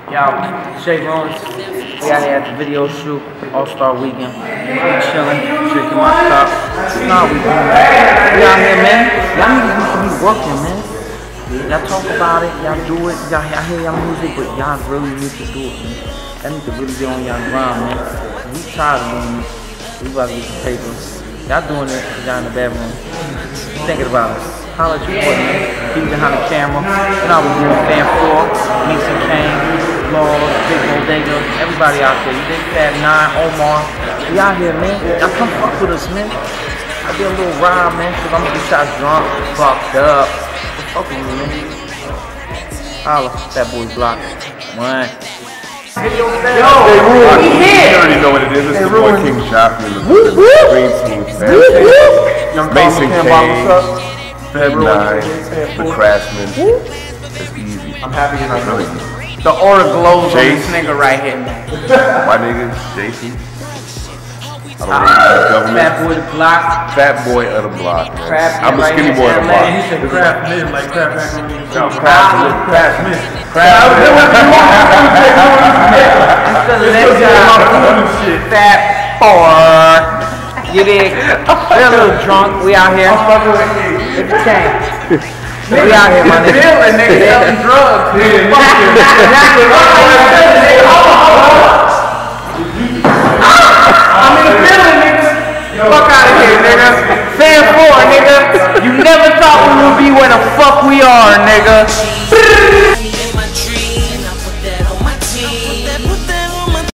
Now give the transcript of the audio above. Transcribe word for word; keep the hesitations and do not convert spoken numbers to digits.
Yo, JRuinz. We out here at the video shoot, All-Star Weekend. We chilling, drinking my cup. You know how we do, man. We out here, man. Y'all niggas need to be working, man. Y'all talk about it, y'all do it, y'all hear y'all music, but y'all really need to do it, man. Y'all need to really be on y'all grind, man. We tired of doing this. We about to get some paper. Y'all doing it, y'all in the bedroom. Thinking about it. Holla at your boy, man. Keep behind the camera. You know how we doing fan four, Meeks and Kane, Laws, Big Bodega, everybody out there. You think Fat Nine, Omar. We out here, man. Y'all come fuck with us, man. I'll be a little ride, man, because I'm gonna get y'all drunk, fucked up. Fuck with me, man. Holla, Fat Boy Block. One. Yo, JRuinz. we here. You already know what it is. It's the boy King Shopping. Woo, woo. Green Team Young Mason King, King, Fed Nine, the Craftsman. It's easy. I'm happy you're not really. The aura glows on Jace. this nigga right here, man. My nigga, Jason. I don't know the government. Fat Boy the Block. Fat boy of the block, man. Craftsman I'm a right skinny here, boy of the man. block. He said Craftsman, like Craftsman. No, Craftsman. Craftsman. Craftsman. Instead of that guy, Fat Boy. You dig? We're a little drunk. We out here. It's the king. We out here, my nigga. Feeling, nigga, selling drugs. I'm in the building, nigga. Fuck out of here, nigga. Fan four, nigga. You never thought we would be where the fuck we are, nigga.